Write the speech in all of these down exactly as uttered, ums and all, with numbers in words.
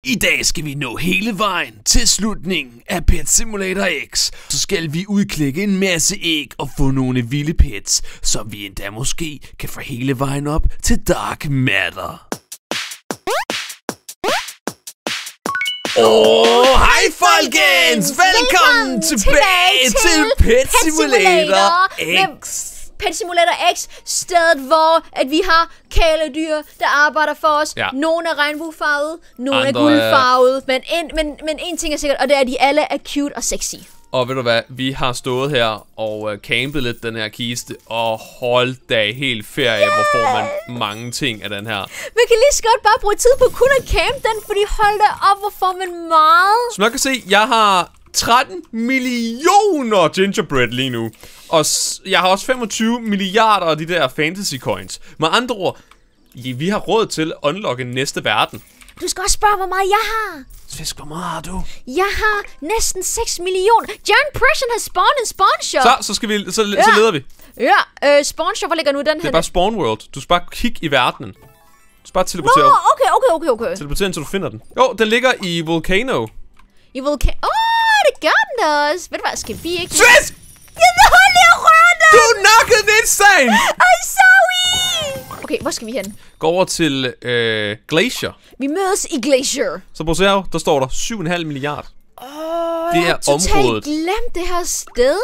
I dag skal vi nå hele vejen til slutningen af Pet Simulator X. Så skal vi udklikke en masse æg og få nogle vilde pets, som vi endda måske kan få hele vejen op til Dark Matter. Åh, oh, hej folkens! Velkommen, Velkommen tilbage til, til Pet Simulator, Simulator X. Pet Simulator X, stedet hvor at vi har kæledyr, der arbejder for os. Ja. Nogle er regnbuefarvet, nogle Andre er guldfarvet, men en, men, men en ting er sikkert, og det er, at de alle er cute og sexy. Og ved du hvad, vi har stået her og uh, campet lidt den her kiste, og holdt da helt ferie, yeah. hvor får man mange ting af den her. Man kan lige så godt bare bruge tid på kun at campe den, fordi hold da op, hvor får man meget. Som jeg kan se, jeg har tretten millioner gingerbread lige nu. Og jeg har også femogtyve milliarder af de der fantasy coins. Med andre ord, vi har råd til at unlocke næste verden. Du skal også spørge, hvor meget jeg har. Svisk, hvor meget har du? Jeg har næsten seks millioner. John Pression har spawned en spawn shop. Så, så, skal vi, så, ja. så leder vi. Ja, øh, spawn shop, hvor ligger nu den her? Det er bare spawn world. Du skal bare kigge i verdenen. Du skal bare teleportere. Nå, okay, okay, okay, okay. Teleportere, indtil du finder den. Jo, den ligger i Volcano. I Volcano? Åh, oh, det gør den også. Ved du hvad, skal vi ikke... Svisk! Jeg vil holde lige at røre den! Du knockede den sten! I'm sorry! Okay, hvor skal vi hen? Gå over til øh, Glacier. Vi mødes i Glacier. Så på ser der står der syv komma fem milliarder. Åh, oh, det er totalt området. Glemt det her sted.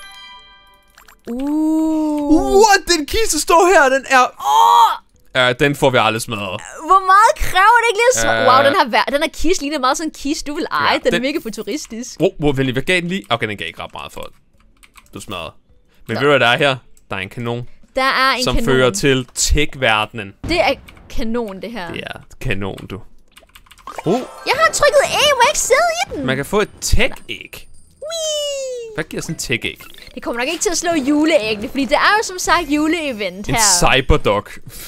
Uh. What? Den kiste står her, den er... Åh! Oh. Ja, den får vi aldrig smadret. Hvor meget kræver det ikke lige? Uh, wow, den her, den her kiste ligner meget sådan en kiste, du vil eje. Ja, den, den er mega futuristisk. Hvor, hvor vil jeg gav den lige? Okay, den gav ikke ret meget for det. Du smadrede. Men ved du hvad der er her? Der er en kanon. Der er en som kanon. Som fører til tech-verdenen. Det er kanon, det her. Det er kanon, du. Uh. Jeg har trykket æg, må jeg ikke sidde i den? Man kan få et tech-æg. Hvad giver sådan et tech-æg? Det kommer nok ikke til at slå juleæggene, fordi det er jo som sagt juleevent her. En cyberdog.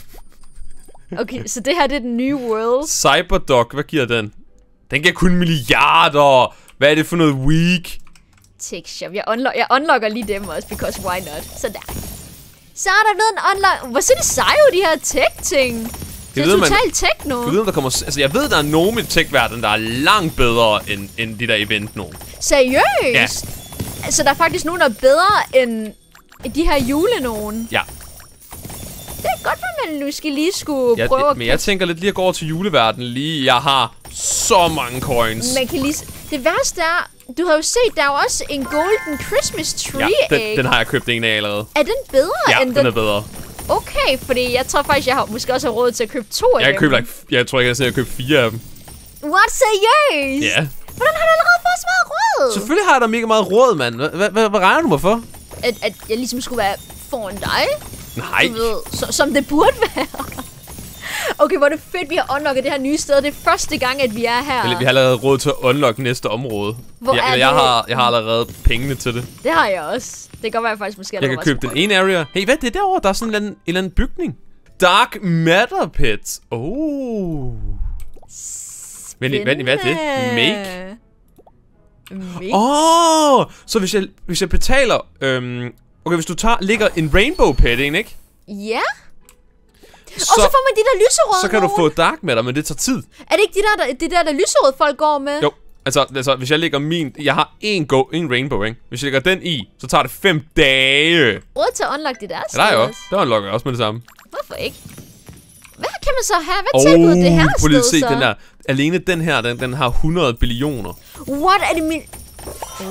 Okay, så det her det er den nye world. Cyberdog, hvad giver den? Den giver kun milliarder. Hvad er det for noget weak? Tech shop. Jeg, unlock, jeg unlocker lige dem også, because why not? Så der. Så er der blevet en unlock. Hvor ser det seje ud, de her tech-ting? Det er totalt techno. Jeg ved, om der kommer... Altså, jeg ved, der er nogen i tech-verdenen, der er langt bedre end, end de der event nogen. Seriøst? Ja. Altså, der er faktisk nogen, der er bedre end de her julenogen. Ja. Det er godt, at man nu skal lige skulle jeg, prøve jeg, at... Men jeg tænker lidt lige at gå over til juleverdenen lige. Jeg har så mange coins. Man kan lige... Det værste er... Du har jo set, der er jo også en golden Christmas tree ja, egg. Den, den har jeg købt en af allerede. Er den bedre ja, end den? den? er bedre. Okay, fordi jeg tror faktisk, jeg har måske også har råd til at købe to af jeg dem. Købt, like, jeg tror ikke, jeg har købt fire af dem. What, seriøst? Ja. Hvordan har du allerede fået så meget råd? Selvfølgelig har jeg da mega meget råd, mand. Hvad regner du mig for? At, at jeg ligesom skulle være foran dig? Nej. Du ved, så, som det burde være. Okay, hvor er det fedt, vi har unlocket det her nye sted. Det er første gang, at vi er her. Vi har allerede råd til at unlock næste område. Hvor jeg, er jeg, det? har, jeg har allerede pengene til det. Det har jeg også. Det kan godt være, jeg faktisk måske Jeg kan købe den ene area. Hey, hvad er det derovre? Der er sådan en, en eller anden bygning. Dark Matter Pit. Oh. Vent, vent, hvad er det? Make? Make? Åh! Oh, så hvis jeg, hvis jeg betaler... Øhm, okay, hvis du tager, ligger en rainbow pet, ikke? Ja. Så, og så får man de der lyserøde. Så kan du få Dark Matter, men det tager tid. Er det ikke de der, der, de der, der lyserøde folk går med? Jo. Altså, altså, hvis jeg lægger min... Jeg har en, go, en rainbow, ikke? Hvis jeg lægger den i, så tager det fem dage. Råd til at unlock det der. Ja, der er jo. Der unlocker jeg også med det samme. Hvorfor ikke? Hvad kan man så have? Hvad tilbyder oh, det her sted, lige se, så? Den der. Alene den her, den, den har hundrede billioner. What er det min... Oh.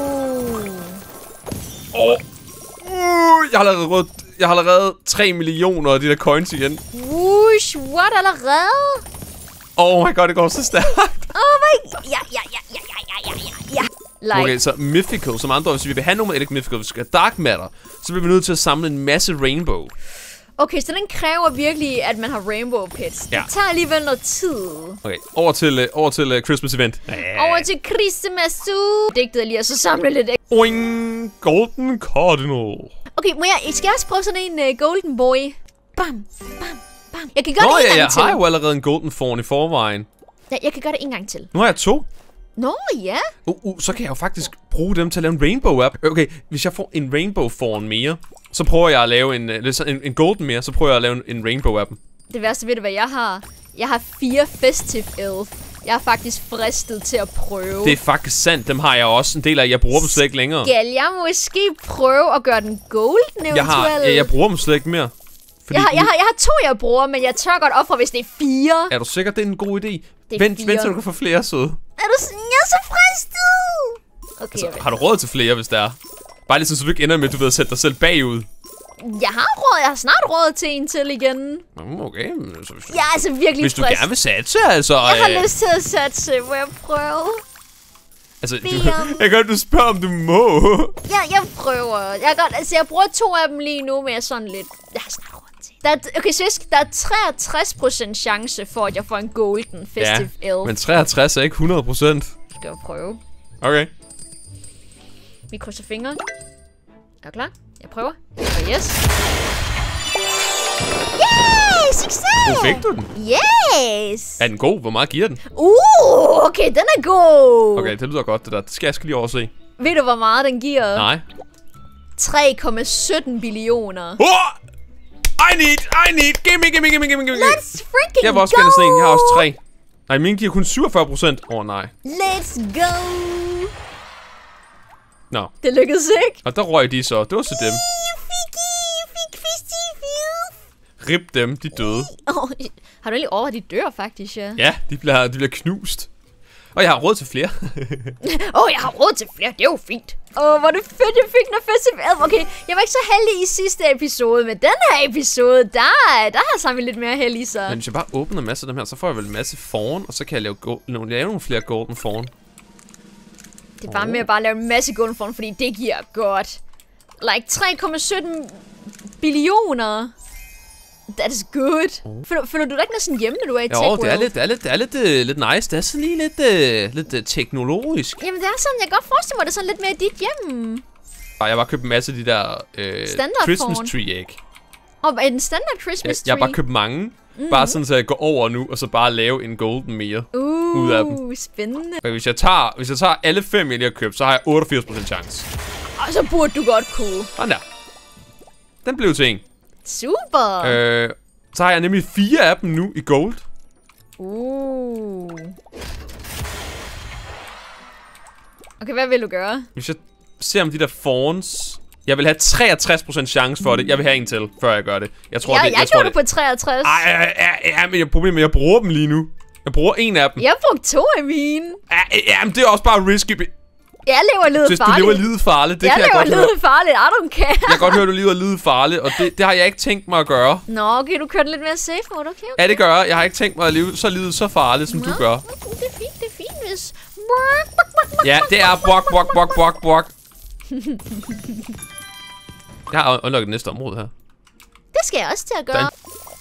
Oh. Uh, jeg har allerede råd... Jeg har allerede tre millioner af de der coins igen. Whoosh, what allerede? Oh my god, det går så stærkt. Oh my... Ja, ja, ja, ja, ja, ja, ja, ja. Like. Okay, så Mythical, som andre, hvis vi vil have nogle ikke Mythical, hvis vi skal have Dark Matter, så bliver vi nødt til at samle en masse Rainbow. Okay, så den kræver virkelig, at man har Rainbow Pets. Ja. Det tager alligevel noget tid. Okay, over til, uh, over til uh, Christmas event. Over til Christmas. Digtet lige, og så samle lidt. Oing, Golden Cardinal. Okay, må jeg, skal jeg også prøve sådan en uh, Golden Boy? Bam, bam, bam. Jeg kan gøre Nå, det en ja, gang til. Nå ja, jeg har jo allerede en Golden Fawn i forvejen. Ja, jeg kan gøre det en gang til. Nu har jeg to. Nå, ja. Uh, uh, så kan jeg jo faktisk bruge dem til at lave en Rainbow-app. Okay, hvis jeg får en Rainbow Fawn mere, så prøver jeg at lave en, en, en Golden mere, så prøver jeg at lave en, en Rainbow-app. Det værste ved det, hvad jeg har. Jeg har fire Festive Elf. Jeg er faktisk fristet til at prøve. Det er faktisk sandt. Dem har jeg også en del af. Jeg bruger dem slet ikke længere. Skal jeg måske prøve at gøre den golden eventuelt? Jeg, har, jeg, jeg bruger dem slet ikke mere. Jeg har, jeg, har, jeg har to, jeg bruger, men jeg tør godt ofre, hvis det er fire. Er du sikker, det er en god idé? Det vent, vent, så du kan få flere søde. Er du sådan, jeg er så fristet? Okay, altså, har du råd til flere, hvis der er? Bare lige så du ikke ender med, at du ved at sætte dig selv bagud. Jeg har råd, jeg har snart råd til en til igen. Okay, så hvis du, jeg er altså virkelig Hvis du frist. gerne vil satse, altså. Jeg har øh, lyst til at satse, må jeg prøve? Altså, du, jeg kan godt, du spørger, om du må. Ja, jeg prøver. Jeg, godt, altså, jeg bruger to af dem lige nu, men jeg er sådan lidt... Jeg har snart råd til. Der er, okay, Svisk, der er treogtres procent chance for, at jeg får en golden festive ja, elf. men treogtres er ikke hundrede procent. Skal jeg prøve? Okay. Vi krydser fingre. Er du klar? Jeg prøver. Og yes. Yay! Succes! Hvor fik du den? Yes! Er den god? Hvor meget giver den? Uh, okay, den er god. Okay, det lyder godt, det der. Det skal jeg skal lige overse. Ved du, hvor meget den giver? Nej. tre komma sytten billioner. Oh! I need, I need, gimme, gimme, gimme, gimme, gimme. Let's freaking Jeg vil også go! gerne sådan en. Jeg har også tre. Nej, min giver kun syvogfyrre procent. Åh, oh, nej. Let's go! Nå. Det lykkedes ikke. Og der røg de så. Det var så dem. Rip dem, de døde. Oh, har du egentlig over, at de dør faktisk, ja? Ja, de bliver, de bliver knust. Og jeg har råd til flere. Åh, oh, jeg har råd til flere. Det er jo fint. Åh, oh, hvor er det fedt, jeg fik den festival. Okay, jeg var ikke så heldig i sidste episode, men den her episode, der, der har jeg samlet lidt mere held i så. Men hvis jeg bare åbner en masse af dem her, så får jeg vel en masse forn, og så kan jeg lave, go- lave nogle flere golden forn. Det er bare med at bare lave en masse golden forn, fordi det giver godt. Like tre komma sytten billioner. That is good. Oh. Føler, føler du dig ikke næsten hjemme, når du er i Jo, Tech det er lidt, det er lidt, det er lidt, uh, lidt nice. Det er sådan lige lidt, uh, lidt uh, teknologisk. Jamen, det er sådan, jeg kan godt forestille mig, det er sådan lidt mere dit hjem. Og jeg har bare købt en masse af de der uh, Christmas forn. tree egg. Og oh, en standard Christmas jeg, jeg tree? har bare købt mange. Mm. Bare sådan, så jeg går over nu, og så bare lave en golden mere uh, ud af dem. Spændende. Og hvis jeg tager, hvis jeg tager alle fem, jeg lige har købt, så har jeg otteogfirs procent chance. Og så burde du godt kunne. Sådan der. Den blev til en. Super. Øh, så har jeg nemlig fire af dem nu i gold. Uh. Okay, hvad vil du gøre? Hvis jeg ser om de der fawns... Jeg vil have treogtres procent chance for det. Jeg vil have en til, før jeg gør det. Jeg tror, ja, det, jeg, jeg tror, gjorde det på treogtres. Ej, ej, ej, ej, men jeg, problemet er, jeg bruger dem lige nu. Jeg bruger en af dem. Jeg brugte to af mine. Ej, ej, men det er også bare risky. Jeg lever livet Hvis farligt. du lever livet farligt, det jeg kan jeg godt høre. Jeg lever livet farligt, I don't care. Jeg kan godt høre, at du lever livet farligt, og det, det har jeg ikke tænkt mig at gøre. Nå, okay, du kører den lidt mere safe mode, okay, okay. Ja, det gør jeg. Jeg har ikke tænkt mig at leve så livet så farligt, som Nå, du gør. det er fint, det er fint, hvis... Ja, det er bok, bok, bok, bok, bok. Jeg har unlocket næste område her. Det skal jeg også til at gøre. Den.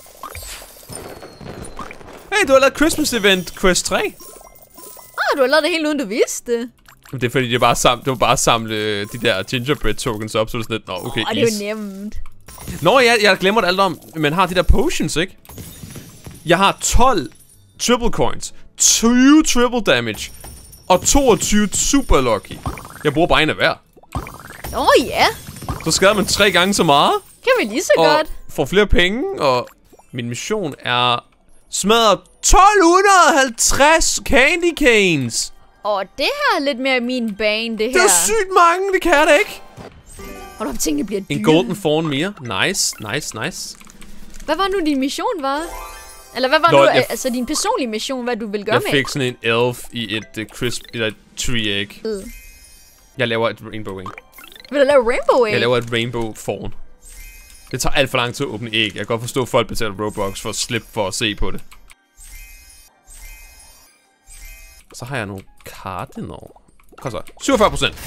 Hey, du har lavet Christmas Event Quest tre. Åh, oh, du har lavet det helt uden du vidste det. Det er fordi, det, er bare sam det var bare at samle de der gingerbread tokens op, så det sådan lidt, nå, okay, Åh, oh, det er jo nemt. Nå, ja, jeg glemmer det alt om. Man har de der potions, ikke? Jeg har tolv triple coins, tyve triple damage og toogtyve super lucky. Jeg bruger bare en af hver. Åh, oh, ja. Så skader man tre gange så meget. Kan vi lige så og godt. får flere penge, og min mission er smadret tolv halvtreds candy canes. Åh, det her er lidt mere min bane, det her. Det er sygt mange, det kan jeg da ikke. Hold op, tingene bliver dyre. En golden fawn mere. Nice, nice, nice. Hvad var nu din mission, var? Eller hvad var Nå, nu, jeg altså din personlige mission, hvad du ville gøre jeg med? Jeg fik sådan en elf i et uh, crisp, eller et tree egg. Øh. Jeg laver et rainbow egg. Vil du lave rainbow egg? Jeg laver et rainbow fawn. Det tager alt for lang tid at åbne æg. Jeg kan godt forstå, at folk betaler Robux for at slippe for at se på det. Så har jeg nogle cardinal. Kom så. syvogfyrre procent.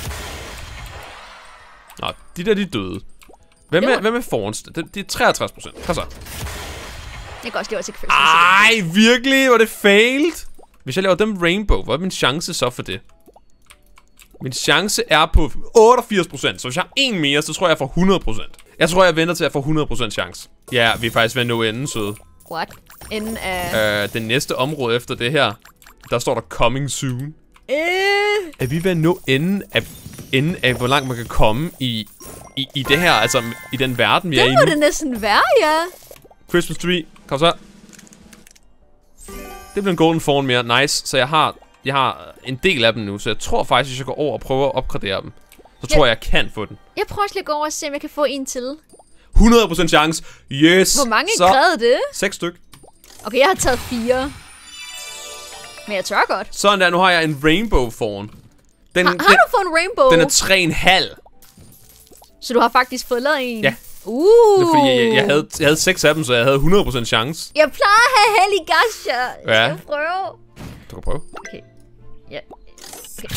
Nå, de der, de er døde. Hvad med, hvad med fawns? Det, det er treogtres procent. Kom så. Jeg kan også lave til Christmas. Ej, virkelig? Var det failed? Hvis jeg laver dem rainbow, hvad er min chance så for det? Min chance er på otteogfirs procent. Så hvis jeg har en mere, så tror jeg, jeg får hundrede procent. Jeg tror, jeg venter til at få hundrede procent chance. Ja, vi er faktisk ved at nå enden, søde. What? Enden af... Øh, det næste område efter det her, der står der coming soon. Øh. Er vi ved at nå enden af, enden af hvor langt man kan komme i, i, i det her, altså i den verden, vi det er i nu? Det må det næsten være, ja. Christmas tree, kom så. Det bliver en golden fawn mere. Nice. Så jeg har, jeg har en del af dem nu, så jeg tror faktisk, hvis jeg går over og prøver at opgradere dem, så tror jeg, jeg kan få den. Jeg prøver også lige at gå over og se, om jeg kan få en til. hundrede procent chance. Yes. Hvor mange så krævede det? Seks styk. Okay, jeg har taget fire. Men jeg tør godt. Sådan der, nu har jeg en rainbow fawn. Den, har, den, har du fået en rainbow? Den er tre komma fem. Så du har faktisk fået lavet en? Ja. Uh. Det er fordi, jeg, jeg, havde, jeg havde seks af dem, så jeg havde hundrede procent chance. Jeg plejer at have held i gasher. Ja. Jeg skal prøve. Du kan prøve. Okay. Ja. Okay.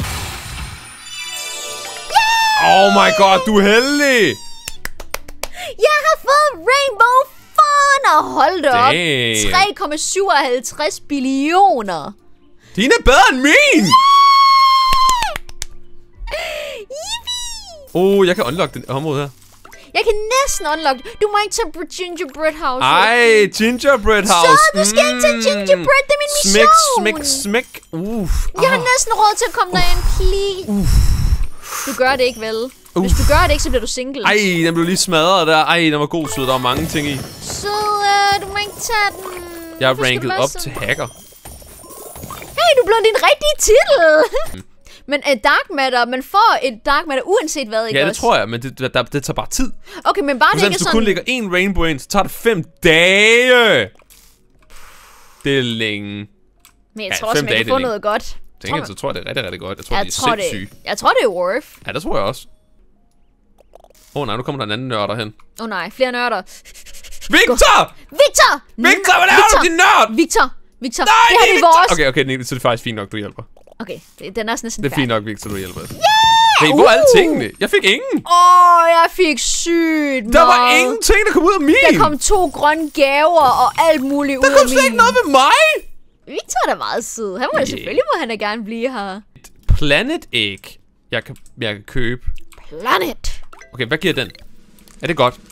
Oh my god, du er heldig! Jeg har fået rainbow fawn, og hold da op. Damn. tre komma syvoghalvtreds billioner. Dine er bedre end min! Åh, oh, jeg kan unlock den område her. Jeg kan næsten unlock. Du må ikke tage gingerbread house. Ej, gingerbread house. Så du skal mm. ikke tage gingerbread, det er min mission. Smæk, smæk, smæk. Uff. Jeg har næsten råd til at komme derind, please. Uff. Du gør det ikke, vel? Uff. Hvis du gør det ikke, så bliver du single. Ej, den blev lige smadret der. Ej, den var god sød. Der var mange ting i. Så uh, du må ikke tage den. Jeg er ranket op til hacker. Hey, du blev din rigtige titel. Men uh, dark matter, man får et dark matter uanset hvad, ikke? Ja, det også? tror jeg, men det, det, det tager bare tid. Okay, men bare det ikke hvis du sådan... kun lægger en rainbow ind, så tager det fem dage. Det er længe. Men jeg Ja, tror også, man kan få noget godt. Tænker, så tror jeg, det er rigtig, rigtig godt. Jeg tror, jeg de er tror sindssyge. Det, jeg tror, det er worth. Ja, det tror jeg også. Åh oh, nej, nu kommer der en anden nørder hen. Åh oh, nej, flere nørder. Victor! Victor! Victor, hvad laver du, din nørd? Victor! Victor, nej, det her det er vores. Okay, okay, så er det faktisk fint nok, du hjælper. Okay, det, den er også næsten Det er fint færdig. nok, Victor, du hjælper. Yeah! Hey, hvor er alle tingene? Jeg fik ingen. Åh, oh, jeg fik sygt Der var meget. ingenting, der kom ud af min. Der kom to grønne gaver og alt muligt ud af min. Der kom slet ikke noget ved mig. Victor er da meget sød. Han må yeah. selvfølgelig må han da gerne blive her. Planet Egg. Jeg kan, jeg kan købe. Planet. Okay, hvad giver den? Er det godt?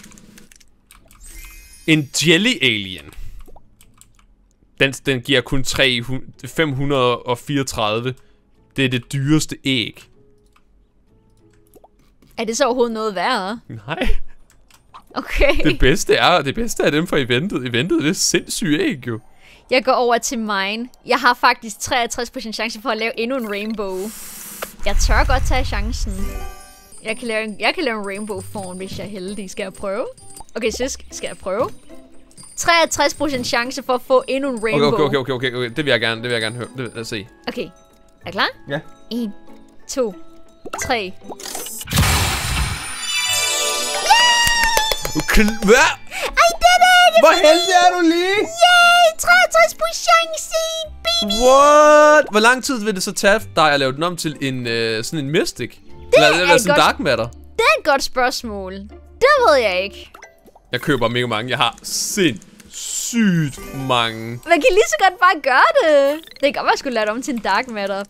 En Jelly Alien. Den, den giver kun fem hundrede og fireogtredive. Det er det dyreste æg. Er det så overhovedet noget værre? Nej. Okay. Det bedste er, det bedste er dem fra eventet. Eventet, det er sindssygt æg jo. Jeg går over til mine. Jeg har faktisk treogtres procent chance for at lave endnu en rainbow. Jeg tør godt tage chancen. Jeg kan lave en, jeg kan lave en rainbow fawn, hvis jeg er heldig. Skal jeg prøve? Okay, så skal jeg prøve. treogtres procent chance for at få endnu en rainbow. Okay, okay, okay, okay, okay. Det vil jeg gerne, det vil jeg gerne høre. Det vil jeg se. Okay. Er I klar? Ja. en, to, tre. Hvad? I did it! Hvor heldig er du lige? Yay! treogtres procent chance, baby! What? Hvor lang tid vil det så tage dig at lave den om til en, øh, sådan en mystic? Det eller, er eller et sådan en godt- dark matter? Det er et godt spørgsmål. Det ved jeg ikke. Jeg køber mega mange. Jeg har sindssygt mange. Man kan lige så godt bare gøre det. Det kan godt være, at jeg skulle lade det om til en dark matter.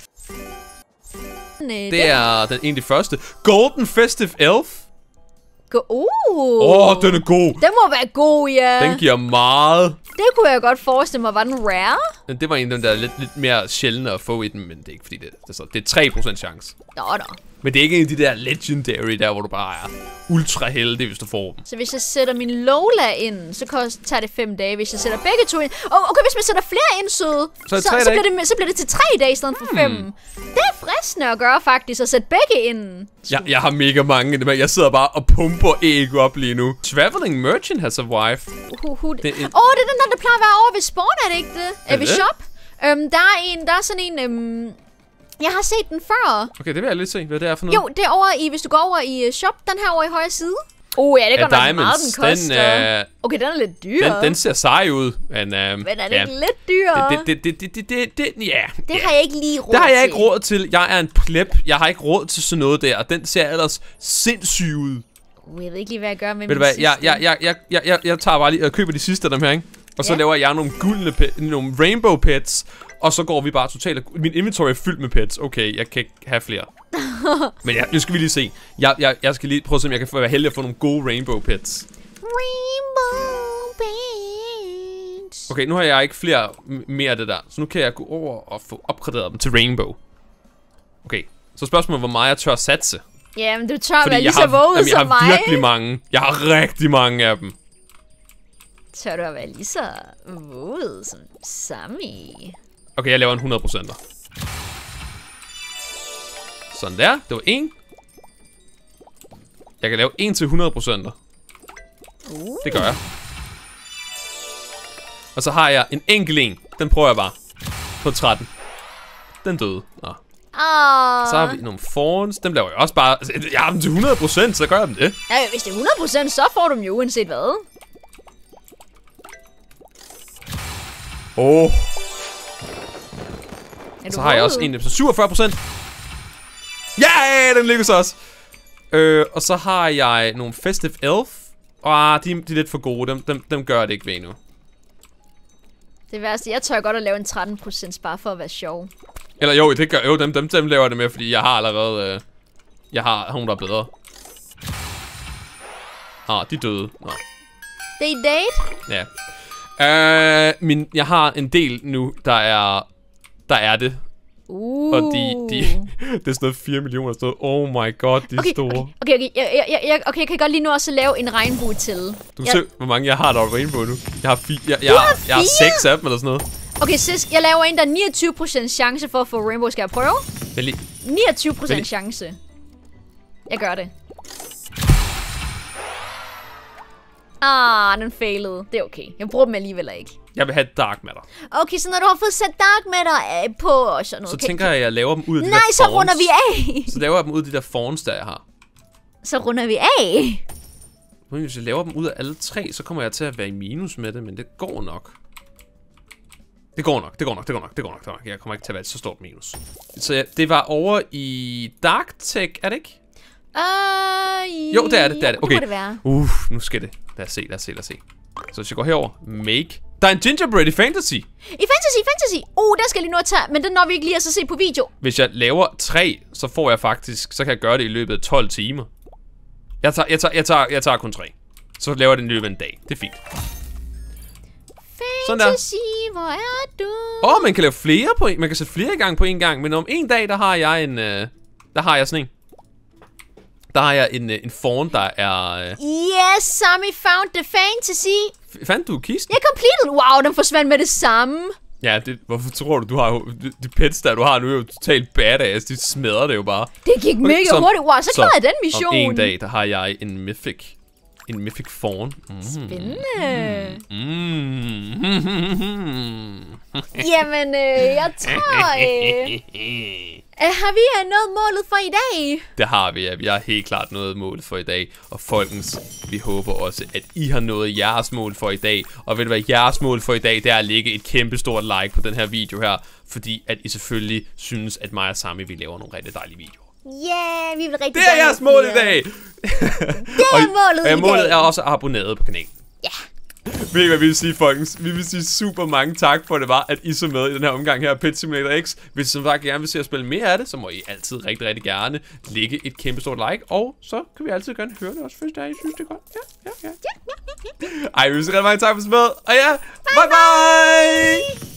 Det er den, en af de første. Golden Festive Elf. Go uh. Åh, oh, den er god. Den må være god, ja. Den giver meget. Det kunne jeg godt forestille mig. Var den rare? Men det var en af dem, der er lidt, lidt mere sjældne at få i den, men det er ikke fordi det, det er så. Det er tre procent chance. Nå, nå. Men det er ikke en af de der legendary, der hvor du bare er ultra heldig, hvis du får dem. Så hvis jeg sætter min Lola ind, så kost, tager det fem dage. Hvis jeg sætter begge to ind... Oh, okay, hvis man sætter flere ind, søde, Så er det så, tre så, dage? bliver det, så bliver det til tre dage i stedet for fem. Hmm. Det er fristende at gøre, faktisk, at sætte begge ind. Jeg, jeg har mega mange af dem. Jeg sidder bare og pumper æg op lige nu. Traveling Merchant has a wife. Åh, uh, uh, Det er en- oh, det er den der, der plejer at være over ved Spawn, er det ikke det? Er Er ved det? Shop. Um, der er en, der er sådan en... Um, jeg har set den før. Okay, det vil jeg lidt se, hvad det er for noget. Jo, det er over i, hvis du går over i uh, Shop, den her over i højre side. Oh ja, det Ja, går nok meget, Diamonds, den koster. den, øh, okay, den er lidt dyr. Den, den ser sej ud, men... Uh, Men er det ja. ikke lidt dyrere? Det, det, det, det, det, det, det, ja. Det ja. har jeg ikke lige råd Det har jeg til. ikke råd til. Jeg er en pleb. Jeg har ikke råd til sådan noget der. Og den ser ellers sindssyg ud. Uh, jeg ved ikke lige, hvad jeg gør med Ved du min hvad? Jeg, sidste. jeg, jeg, jeg, jeg, jeg, jeg tager bare lige og køber de sidste af dem her, ikke? Og så Ja. laver jeg nogle gyldne pet, nogle rainbow pets. Og så går vi bare totalt... Min inventory er fyldt med pets. Okay, jeg kan ikke have flere. Men ja, nu skal vi lige se. Jeg, jeg, jeg skal lige prøve at se, om jeg kan få være heldig at få nogle gode rainbow pets. Rainbow Pants. Okay, nu har jeg ikke flere m- mere af det der. Så nu kan jeg gå over og få opgraderet dem til rainbow. Okay, så spørgsmålet, hvor meget jeg tør satse. Jamen, du tør Fordi være lige jeg så har, våget jamen, jeg som har mig. virkelig mange. Jeg har rigtig mange af dem. Tør du at være lige så våd som Sammy? Okay, jeg laver en hundrede procent. Sådan der. Det var en. Jeg kan lave en til hundrede procent. Uh. Det gør jeg. Og så har jeg en enkelt en. Den prøver jeg bare. På tretten. Den døde. Nå. Oh. Så har vi nogle forns. Dem laver jeg også bare. Jeg har dem til hundrede procent, så gør jeg dem det. Ja, hvis det er hundrede procent, så får du dem jo uanset hvad. Åh. Oh. Så har jeg også en til syvogfyrre procent. Ja, yeah, den lykkedes også. Øh, og så har jeg nogle Festive Elf. Og de, de er lidt for gode. Dem, dem, dem gør det ikke ved endnu. Det værste, jeg tør godt at lave en tretten procent bare for at være sjov. Eller jo, det gør, jo dem, dem, dem laver jeg det med, fordi jeg har allerede... Øh, jeg har hun der er bedre. Ah, de døde. Nå. Det er date? Ja. Øh, min, jeg har en del nu, der er... Der er det. Uh. Og de, de, det er sådan noget fire millioner stod. Oh my god, de er okay, store. Okay, okay, okay. Jeg, jeg, jeg, okay, jeg kan godt lige nu også lave en regnbue til. Du jeg... ser, hvor mange jeg har der er rainbow nu. Jeg har, fi, jeg, jeg, har, jeg har seks af dem eller sådan noget. Okay, sis, jeg laver en, der er niogtyve procent chance for at få rainbow. Skal jeg prøve? Vældig. niogtyve procent chance. Jeg gør det. Ah, den failede. Det er okay. Jeg bruger dem alligevel ikke. Jeg vil have dark matter. Okay, så når du har fået sat dark matter øh, på og sådan noget. Så okay, tænker jeg, at jeg laver dem ud af de Nej, der så fawns. runder vi af. Så laver jeg dem ud af de der fawns, der jeg har. Så runder vi af. Men hvis jeg laver dem ud af alle tre, så kommer jeg til at være i minus med det, men det går nok. Det går nok, det går nok, det går nok, det går nok, det går nok. Jeg kommer ikke til at være et så stort minus. Så ja, det var over i Dark Tech, er det ikke? Uh, jo, det er det, det er det. Okay. Det må det være. Uh, nu skal det. Lad os se, lad os se, lad os se. Så hvis jeg går herover, make. Der er en gingerbread i fantasy. I fantasy, fantasy. Uh, der skal jeg lige nå at tage, men den når vi ikke lige at så se på video. Hvis jeg laver tre, så får jeg faktisk, så kan jeg gøre det i løbet af tolv timer. Jeg tager, jeg tager, jeg tager, jeg tager kun tre. Så laver jeg det i løbet af en dag. Det er fint. Fantasy, hvor er du? Åh, oh, man kan lave flere på en, man kan sætte flere i gang på en gang, men om en dag, der har jeg en, øh, der har jeg sådan en. Der har jeg en, en fawn, der er... Øh... Yes, Sammy found the fantasy. Fandt du kisten? Jeg completed. Wow, den forsvandt med det samme. Ja, det, hvorfor tror du, du har jo... De, de pets, der du har nu, er jo totalt badass. De smadrer det jo bare. Det gik okay, mega så, hurtigt. Wow, så, så klarede jeg den mission. Om en dag, der har jeg en mythic... En mythic fawn. Mm. Spændende. Mm. Mm. Jamen, øh, jeg tror... Øh, har vi uh, nået målet for i dag? Det har vi, ja. Vi har helt klart nået målet for i dag. Og folkens, vi håber også, at I har nået jeres mål for i dag. Og ved du hvad, jeres mål for i dag, det er at lægge et kæmpe stort like på den her video her. Fordi at I selvfølgelig synes, at mig og Sammy, vi laver nogle rigtig dejlige videoer. Ja, yeah, vi vil rigtig Det er jeres mål i dag! Det er målet og, i og målet dag. er også abonneret på kanalen. Ja. Ved I, hvad vi vil sige, folkens? Vi vil sige super mange tak for, at det var, at I så med i den her omgang her af Pet Simulator X. Hvis I som sagt gerne vil se at spille mere af det, så må I altid rigtig, rigtig gerne lægge et kæmpe stort like. Og så kan vi altid gerne høre det også, hvis der er, I synes, det er godt. Ja, ja, ja. Ej, vi vil sige rigtig mange tak for at med. Og ja, bye bye! bye.